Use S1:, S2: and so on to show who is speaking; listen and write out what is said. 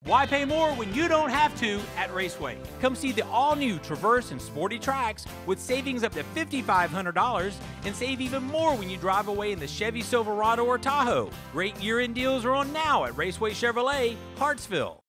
S1: Why pay more when you don't have to at Raceway? Come see the all-new Traverse and Sporty Tracks with savings up to $5,500 and save even more when you drive away in the Chevy Silverado or Tahoe. Great year-end deals are on now at Raceway Chevrolet, Hartsville.